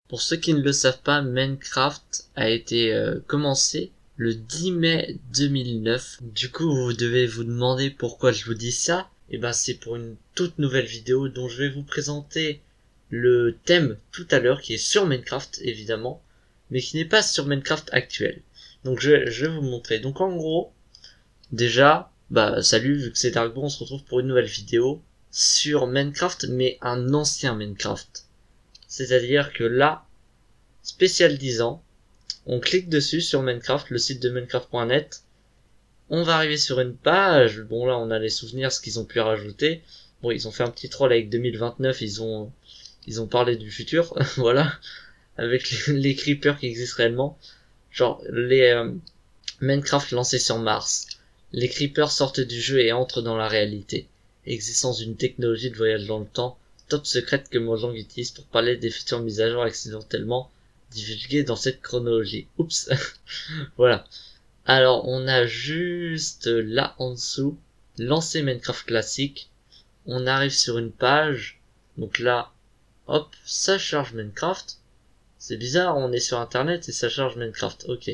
Pour ceux qui ne le savent pas, Minecraft a été commencé le 10 mai 2009. Du coup, vous devez vous demander pourquoi je vous dis ça. Et ben, c'est pour une toute nouvelle vidéo dont je vais vous présenter le thème tout à l'heure, qui est sur Minecraft, évidemment, mais qui n'est pas sur Minecraft actuel. Donc, je vais vous montrer. Donc, en gros, déjà, salut, vu que c'est Darkbo, on se retrouve pour une nouvelle vidéo sur Minecraft, mais un ancien Minecraft. C'est-à-dire que là, spécial 10 ans, on clique dessus sur Minecraft, le site de Minecraft.net. On va arriver sur une page. Bon, là, on a les souvenirs, ce qu'ils ont pu rajouter. Bon, ils ont fait un petit troll avec 2029, ils ont parlé du futur, voilà, avec les creepers qui existent réellement. Genre, les Minecraft lancé sur Mars. Les creepers sortent du jeu et entrent dans la réalité. Existence d'une technologie de voyage dans le temps, top secrète que Mojang utilise pour parler des futures mises à jour accidentellement divulguées dans cette chronologie. Oups. Voilà. Alors, on a juste là en dessous, lancer Minecraft classique. On arrive sur une page. Donc là, hop, ça charge Minecraft. C'est bizarre, on est sur internet et ça charge Minecraft. Ok.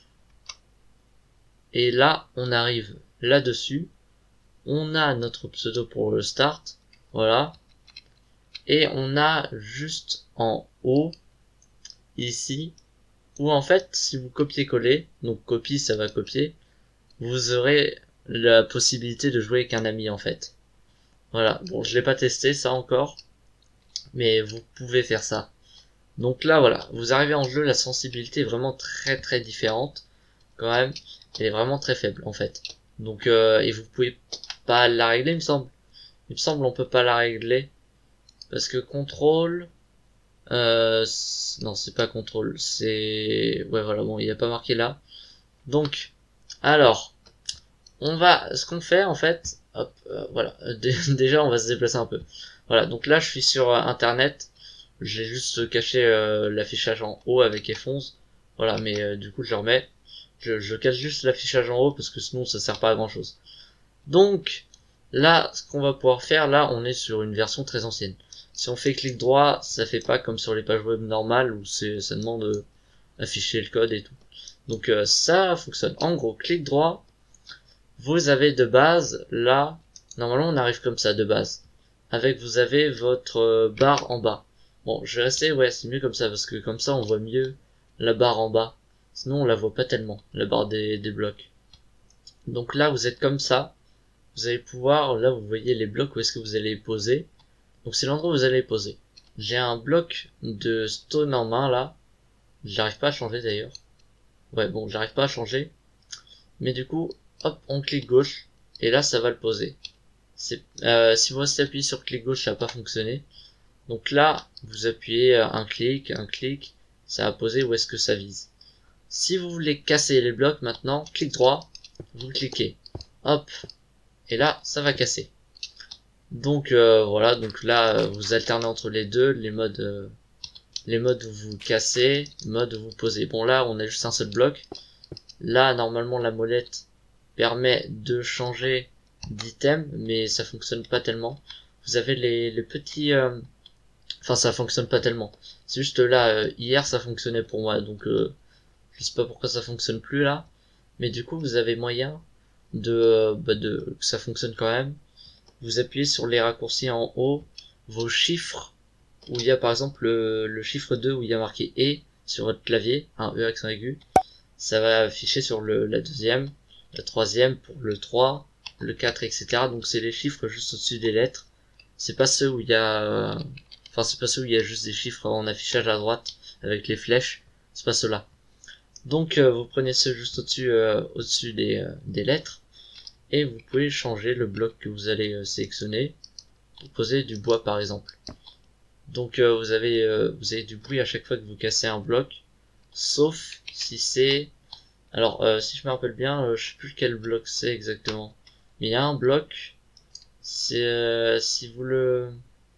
Et là, on arrive là-dessus. On a notre pseudo pour le start. Voilà. Et on a juste en haut, ici, où en fait, si vous copiez-coller, donc copie, ça va copier, vous aurez la possibilité de jouer avec un ami en fait. Voilà. Bon, je l'ai pas testé ça encore, mais vous pouvez faire ça. Donc là, voilà. Vous arrivez en jeu, la sensibilité est vraiment très très différente. Quand même, elle est vraiment très faible en fait. Donc, et vous pouvez pas la régler, il me semble. Il me semble on peut pas la régler. Parce que contrôle, non, c'est pas contrôle, c'est, ouais, voilà, bon, il y a pas marqué là. Donc, alors, ce qu'on fait, en fait, hop, voilà, déjà, on va se déplacer un peu. Voilà, donc là, je suis sur Internet. J'ai juste caché l'affichage en haut avec F11. Voilà, mais du coup, je le remets. Je cache juste l'affichage en haut parce que sinon, ça sert pas à grand chose. Donc, là, ce qu'on va pouvoir faire, là, on est sur une version très ancienne. Si on fait clic droit, ça fait pas comme sur les pages web normales où ça demande afficher le code et tout. Donc ça fonctionne. En gros, clic droit, vous avez de base, là, normalement on arrive comme ça de base. Vous avez votre barre en bas. Bon, je vais rester, ouais, c'est mieux comme ça parce que comme ça on voit mieux la barre en bas. Sinon on la voit pas tellement, la barre des blocs. Donc là vous êtes comme ça. Vous allez pouvoir, là vous voyez les blocs où est-ce que vous allez les poser. Donc c'est l'endroit où vous allez les poser. J'ai un bloc de stone en main là. J'arrive pas à changer d'ailleurs. Ouais bon, j'arrive pas à changer. Mais du coup, hop, on clique gauche. Et là ça va le poser. Si vous restez appuyé sur clic gauche, ça va pas fonctionner. Donc là, vous appuyez un clic, ça va poser où est-ce que ça vise. Si vous voulez casser les blocs maintenant, clic droit, vous cliquez. Hop. Et là, ça va casser. Donc voilà, donc là vous alternez entre les deux, les modes où vous cassez, les modes où vous posez. Bon là on a juste un seul bloc. Là normalement la molette permet de changer d'item, mais ça fonctionne pas tellement. Vous avez les petits enfin ça fonctionne pas tellement. C'est juste là hier ça fonctionnait pour moi, donc je sais pas pourquoi ça fonctionne plus là. Mais du coup vous avez moyen de que ça fonctionne quand même. Vous appuyez sur les raccourcis en haut, vos chiffres, où il y a par exemple le chiffre 2 où il y a marqué E sur votre clavier, un E accent aigu, ça va afficher sur la deuxième, la troisième pour le 3, le 4, etc. Donc c'est les chiffres juste au-dessus des lettres. C'est pas ceux où il y a, c'est pas ceux où il y a juste des chiffres en affichage à droite avec les flèches, c'est pas ceux-là. Donc vous prenez ceux juste au-dessus des lettres. Et vous pouvez changer le bloc que vous allez sélectionner pour poser du bois par exemple. Donc vous avez du bruit à chaque fois que vous cassez un bloc, sauf si c'est, alors si je me rappelle bien, je sais plus quel bloc c'est exactement, mais il y a un bloc, c'est si vous le,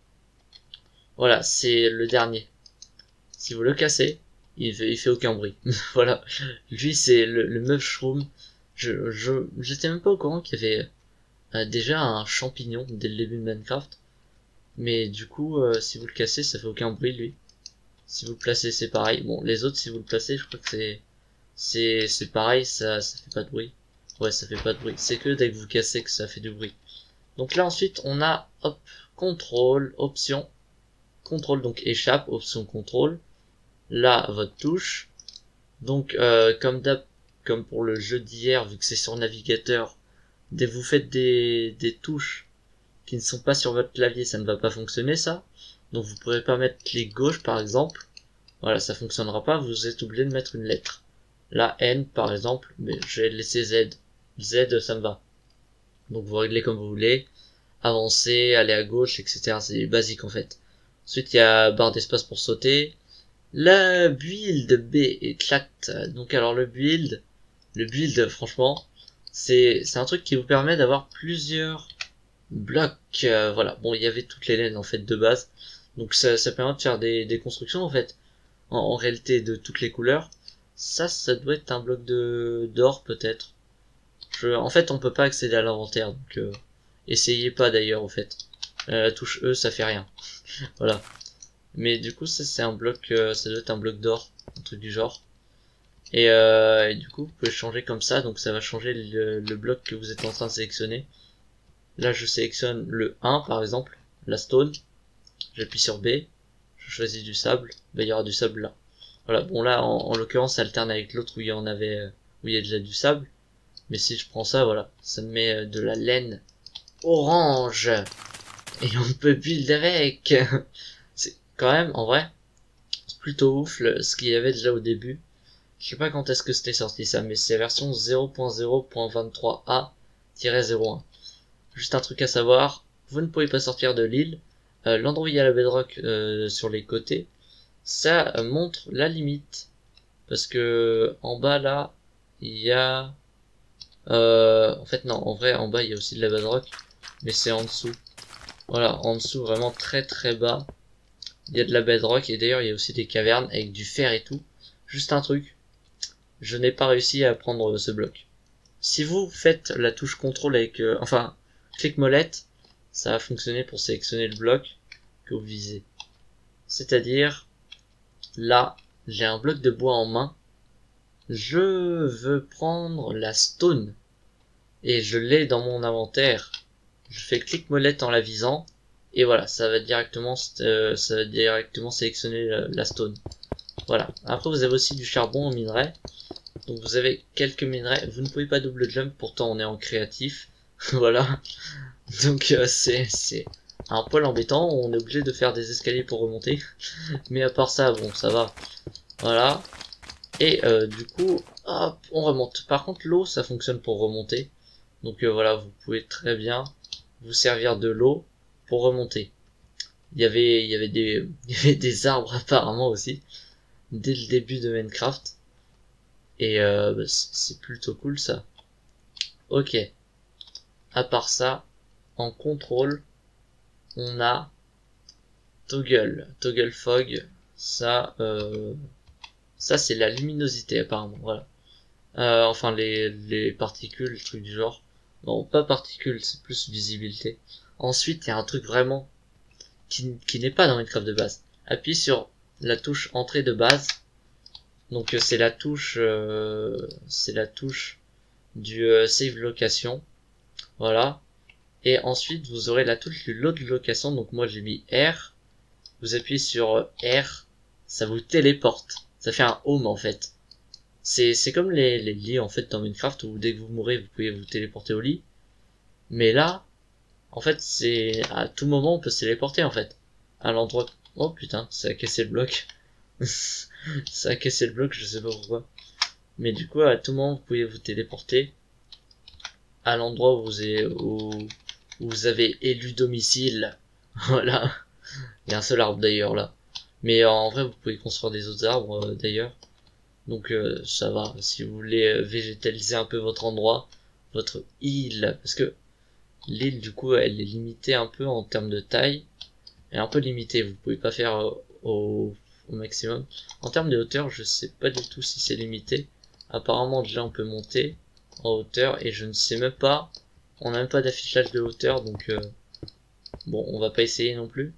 voilà, c'est le dernier. Si vous le cassez, il fait aucun bruit. Voilà, lui c'est le mushroom. J'étais même pas au courant qu'il y avait déjà un champignon dès le début de Minecraft. Mais du coup, si vous le cassez, ça fait aucun bruit lui. Si vous le placez, c'est pareil. Bon, les autres, si vous le placez, je crois que c'est pareil, ça fait pas de bruit. Ouais, ça fait pas de bruit. C'est que dès que vous cassez que ça fait du bruit. Donc là, ensuite, on a, hop, contrôle, option, contrôle, donc échappe, option contrôle. Là, votre touche. Donc, comme pour le jeu d'hier, vu que c'est sur navigateur, dès que vous faites des touches qui ne sont pas sur votre clavier, ça ne va pas fonctionner, ça. Donc, vous pourrez pas mettre clic gauche, par exemple. Voilà, ça fonctionnera pas, vous êtes obligé de mettre une lettre. Là, N, par exemple, mais je vais laisser Z. Z, ça me va. Donc, vous réglez comme vous voulez. Avancer, aller à gauche, etc. C'est basique, en fait. Ensuite, il y a barre d'espace pour sauter. La build B éclate. Donc, alors, le build, franchement, c'est un truc qui vous permet d'avoir plusieurs blocs. Voilà. Bon, il y avait toutes les laines, en fait, de base. Donc, ça permet de faire des constructions, en fait. En réalité, de toutes les couleurs. Ça doit être un bloc d'or, peut-être. En fait, on peut pas accéder à l'inventaire, donc essayez pas d'ailleurs, en fait. La touche E, ça fait rien. Voilà. Mais du coup, ça c'est un bloc, ça doit être un bloc d'or, un truc du genre. Et du coup, vous pouvez changer comme ça, donc ça va changer le bloc que vous êtes en train de sélectionner. Là, je sélectionne le 1, par exemple, la stone. J'appuie sur B, je choisis du sable, ben, il y aura du sable là. Voilà, bon là, en l'occurrence, ça alterne avec l'autre où il y en avait, où il y a déjà du sable. Mais si je prends ça, voilà, ça me met de la laine orange. Et on peut build avec. C'est quand même, en vrai, c'est plutôt ouf ce qu'il y avait déjà au début. Je sais pas quand est-ce que c'était sorti ça, mais c'est la version 0.0.23a-01. Juste un truc à savoir, vous ne pouvez pas sortir de l'île. L'endroit où il y a la bedrock sur les côtés, ça montre la limite. Parce que en bas là, il y a... en fait non, en vrai en bas il y a aussi de la bedrock, mais c'est en dessous. Voilà, en dessous vraiment très très bas, il y a de la bedrock et d'ailleurs il y a aussi des cavernes avec du fer et tout. Juste un truc, je n'ai pas réussi à prendre ce bloc. Si vous faites la touche contrôle avec, enfin, clic molette, ça va fonctionner pour sélectionner le bloc que vous visez. C'est-à-dire, là, j'ai un bloc de bois en main, je veux prendre la stone et je l'ai dans mon inventaire. Je fais clic molette en la visant et voilà, ça va directement sélectionner la stone. Voilà. Après vous avez aussi du charbon au minerai. Donc vous avez quelques minerais. Vous ne pouvez pas double jump, pourtant on est en créatif. Voilà. Donc c'est un poil embêtant. On est obligé de faire des escaliers pour remonter. Mais à part ça, bon, ça va. Voilà. Et du coup, hop, on remonte. Par contre, l'eau, ça fonctionne pour remonter. Donc voilà, vous pouvez très bien vous servir de l'eau pour remonter. Il y avait des arbres apparemment aussi dès le début de Minecraft. Et bah, c'est plutôt cool ça. Ok. À part ça, en contrôle, on a Toggle Fog. Ça c'est la luminosité apparemment. Voilà. Enfin les particules, truc du genre. Non, pas particules, c'est plus visibilité. Ensuite, il y a un truc vraiment qui n'est pas dans Minecraft de base. Appuie sur la touche entrée de base. Donc c'est la touche du save location. Voilà. Et ensuite vous aurez la touche du load location. Donc moi j'ai mis R. Vous appuyez sur R, ça vous téléporte. Ça fait un home en fait. C'est comme les lits en fait dans Minecraft où dès que vous mourrez vous pouvez vous téléporter au lit. Mais là, en fait c'est à tout moment on peut se téléporter en fait. À l'endroit... Oh putain, ça a cassé le bloc. Ça a cassé le bloc, je sais pas pourquoi. Mais du coup à tout moment vous pouvez vous téléporter à l'endroit où vous avez élu domicile. Voilà. Il y a un seul arbre d'ailleurs là. Mais en vrai vous pouvez construire des autres arbres d'ailleurs. Donc ça va, si vous voulez végétaliser un peu votre endroit, votre île, parce que l'île du coup elle est limitée un peu en termes de taille, elle est un peu limitée, vous pouvez pas faire au maximum. En termes de hauteur, je sais pas du tout si c'est limité. Apparemment déjà on peut monter en hauteur et je ne sais même pas, on n'a même pas d'affichage de hauteur donc bon on va pas essayer non plus.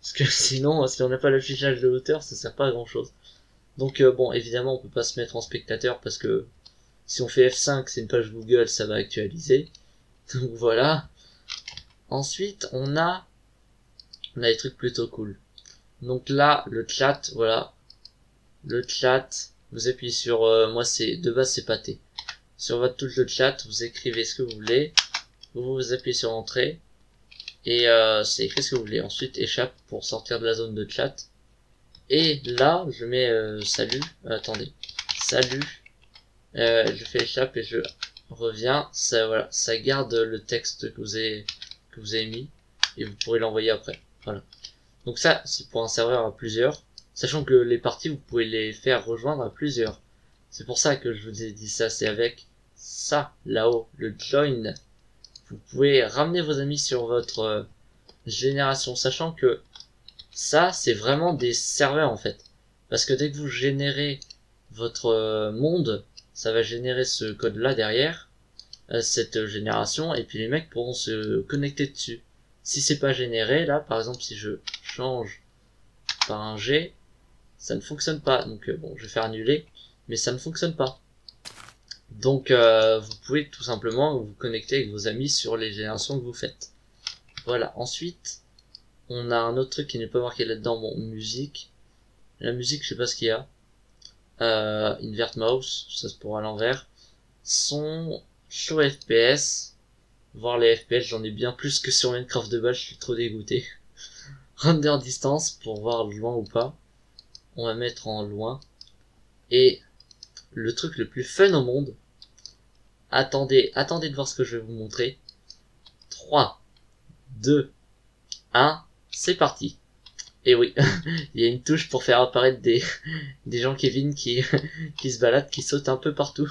Parce que sinon, si on n'a pas l'affichage de hauteur, ça sert pas à grand chose. Donc bon, évidemment, on peut pas se mettre en spectateur parce que si on fait F5, c'est une page Google, ça va actualiser. Donc voilà. Ensuite, on a des trucs plutôt cool. Donc là, le chat, voilà. Le chat, vous appuyez sur, moi c'est, de base c'est pâté. Sur votre touche de chat, vous écrivez ce que vous voulez. Vous appuyez sur entrée. Et c'est écrit ce que vous voulez. Ensuite, échappe pour sortir de la zone de chat. Et là, je mets salut. Attendez. Salut. Je fais échappe et je reviens. Ça, voilà, ça garde le texte que vous avez mis. Et vous pourrez l'envoyer après. Voilà. Donc ça, c'est pour un serveur à plusieurs. Sachant que les parties, vous pouvez les faire rejoindre à plusieurs. C'est pour ça que je vous ai dit ça. C'est avec ça, là-haut, le join. Vous pouvez ramener vos amis sur votre génération. Sachant que ça, c'est vraiment des serveurs, en fait. Parce que dès que vous générez votre monde, ça va générer ce code-là derrière, cette génération, et puis les mecs pourront se connecter dessus. Si c'est pas généré, là, par exemple, si je change par un G, ça ne fonctionne pas. Donc bon, je vais faire annuler, mais ça ne fonctionne pas. Donc vous pouvez tout simplement vous connecter avec vos amis sur les générations que vous faites. Voilà, ensuite, on a un autre truc qui n'est pas marqué là-dedans, bon, musique. La musique, je sais pas ce qu'il y a. Invert mouse, ça se pourra à l'envers. Son, show FPS. Voir les FPS, j'en ai bien plus que sur Minecraft de base, je suis trop dégoûté. Render distance, pour voir loin ou pas. On va mettre en loin. Et le truc le plus fun au monde. Attendez de voir ce que je vais vous montrer. 3, 2, 1, c'est parti. Et oui, il y a une touche pour faire apparaître des gens Kevin qui se baladent, qui sautent un peu partout.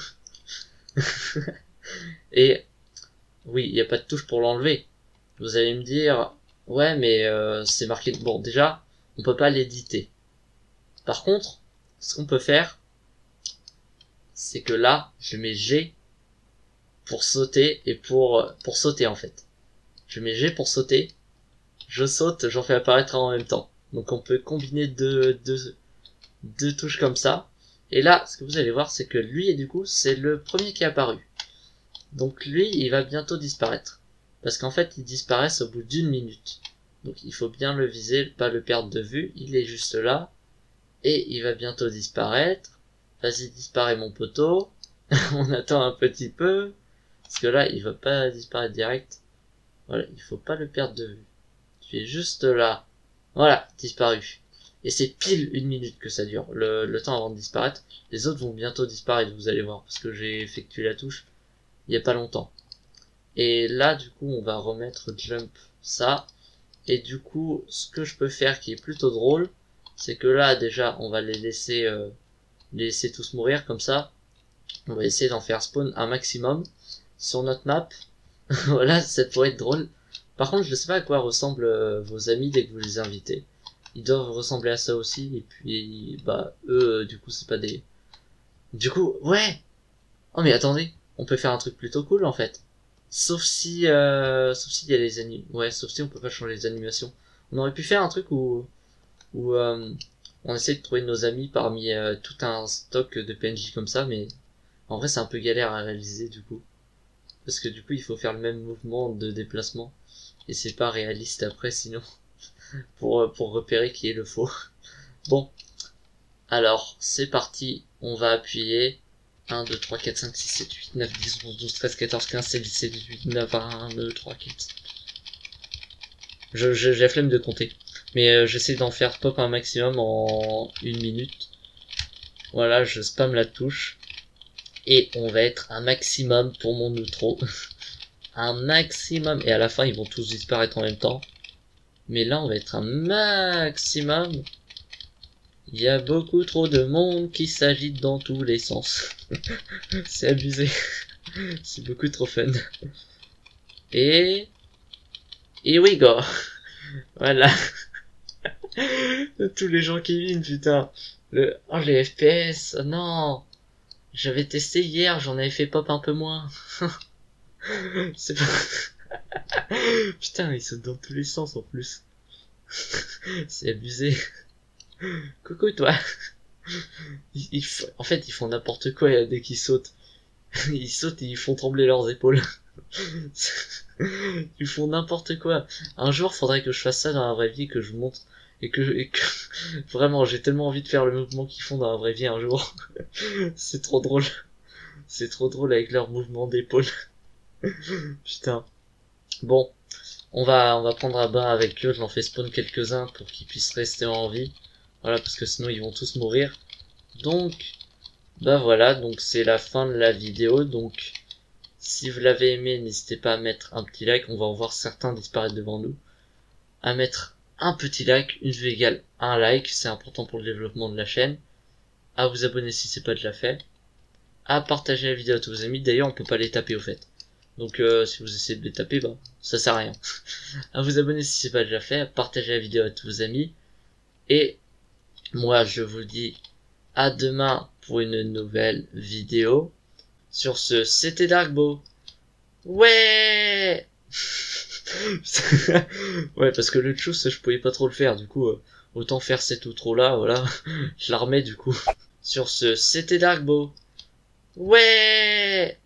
Et oui, il n'y a pas de touche pour l'enlever. Vous allez me dire, ouais, mais c'est marqué. Bon, déjà, on peut pas l'éditer. Par contre, ce qu'on peut faire, c'est que là, je mets G pour sauter et pour sauter en fait. Je mets G pour sauter, je saute, j'en fais apparaître en même temps. Donc on peut combiner deux touches comme ça. Et là, ce que vous allez voir, c'est que lui, et du coup, c'est le premier qui est apparu. Donc lui, il va bientôt disparaître. Parce qu'en fait, il disparaît au bout d'1 minute. Donc il faut bien le viser, pas le perdre de vue. Il est juste là. Et il va bientôt disparaître. Vas-y, disparaît mon poteau. On attend un petit peu. Parce que là, il va pas disparaître direct. Voilà, il faut pas le perdre de vue. Tu es juste là. Voilà, disparu. Et c'est pile 1 minute que ça dure, le temps avant de disparaître. Les autres vont bientôt disparaître, vous allez voir, parce que j'ai effectué la touche il y a pas longtemps. Et là, du coup, on va remettre jump ça. Et du coup, ce que je peux faire qui est plutôt drôle, c'est que là, déjà, on va les laisser tous mourir comme ça. On va essayer d'en faire spawn un maximum sur notre map. Voilà, ça pourrait être drôle. Par contre, je sais pas à quoi ressemblent vos amis dès que vous les invitez. Ils doivent ressembler à ça aussi, et puis, bah, eux, du coup, c'est pas des... Du coup, ouais! Oh, mais attendez, on peut faire un truc plutôt cool, en fait. Sauf si il y a les ouais, sauf si on peut pas changer les animations. On aurait pu faire un truc où on essaie de trouver nos amis parmi tout un stock de PNJ comme ça, mais en vrai, c'est un peu galère à réaliser, du coup. Parce que du coup, il faut faire le même mouvement de déplacement. Et c'est pas réaliste après, sinon. pour repérer qui est le faux. Bon. Alors, c'est parti. On va appuyer. 1, 2, 3, 4, 5, 6, 7, 8, 9, 10, 11, 12, 13, 14, 15, 16, 17, 18, 19, 1, 2, 3, 4. J'ai la flemme de compter. Mais j'essaie d'en faire pop un maximum en 1 minute. Voilà, je spam la touche. Et on va être un maximum pour mon outro. Un maximum. Et à la fin, ils vont tous disparaître en même temps. Mais là, on va être un maximum. Il y a beaucoup trop de monde qui s'agite dans tous les sens. C'est abusé. C'est beaucoup trop fun. Et we go. Voilà. Tous les gens qui viennent, putain. Oh, les FPS. Oh, non. J'avais testé hier, j'en avais fait pop un peu moins. C'est pas... Putain, ils sautent dans tous les sens en plus. C'est abusé. Coucou toi. En fait, ils font n'importe quoi dès qu'ils sautent. Ils sautent et ils font trembler leurs épaules. Ils font n'importe quoi. Un jour, faudrait que je fasse ça dans la vraie vie, que je monte et que vraiment, j'ai tellement envie de faire le mouvement qu'ils font dans la vraie vie un jour. C'est trop drôle. C'est trop drôle avec leur mouvement d'épaule. Putain. Bon, on va prendre un bain avec eux. J'en fais spawn quelques-uns pour qu'ils puissent rester en vie. Voilà, parce que sinon ils vont tous mourir. Donc, bah voilà, donc c'est la fin de la vidéo. Donc, si vous l'avez aimé, n'hésitez pas à mettre un petit like. On va en voir certains disparaître devant nous. À mettre un petit like, une vue égale un like, c'est important pour le développement de la chaîne. À vous abonner si c'est pas déjà fait. À partager la vidéo à tous vos amis. D'ailleurs, on peut pas les taper au fait. Donc si vous essayez de les taper, bah ça sert à rien. À vous abonner si c'est pas déjà fait. À partager la vidéo à tous vos amis. Et moi, je vous dis à demain pour une nouvelle vidéo. Sur ce, c'était Darkbo. Ouais. Ouais, parce que le tchuss, je pouvais pas trop le faire, du coup, autant faire cette outro là, voilà. Je la remets du coup. Sur ce, c'était Darkbo. Ouais.